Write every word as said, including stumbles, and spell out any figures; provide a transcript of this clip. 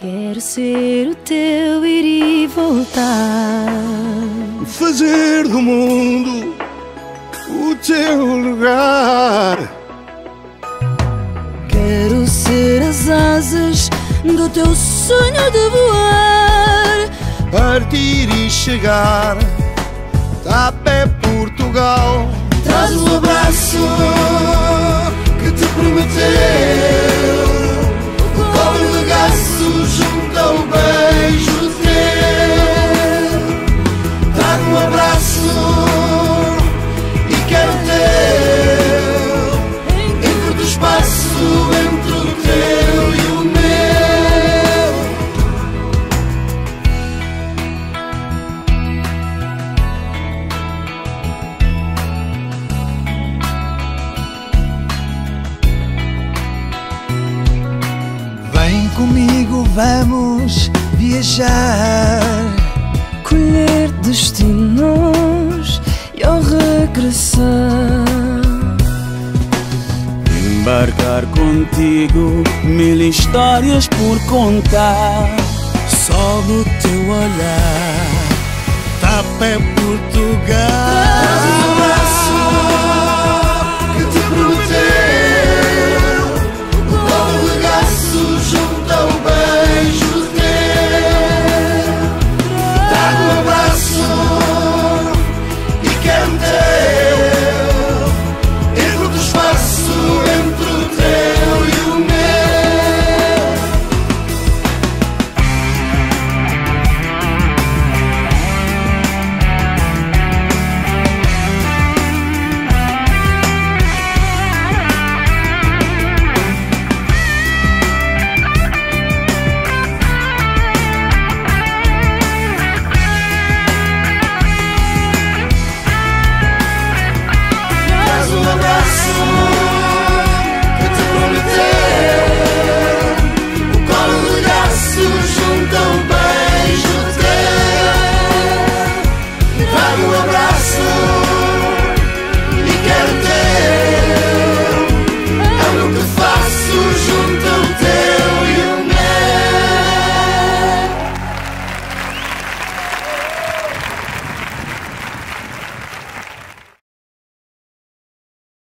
Quero ser o teu ir e voltar, fazer do mundo o teu lugar. Quero ser as asas do teu sonho de voar, partir e chegar a pé Portugal. Traz o abraço que te prometeu, o colo e o regaço junto ao beijo teu. Trago um abraço e quero teu, encurto o espaço entre o teu e o meu. Vem comigo, vamos viajar, colher destinos e ao regressar, embarcar contigo mil histórias por contar. só do teu olhar, A pé Portugal. Traz um abraço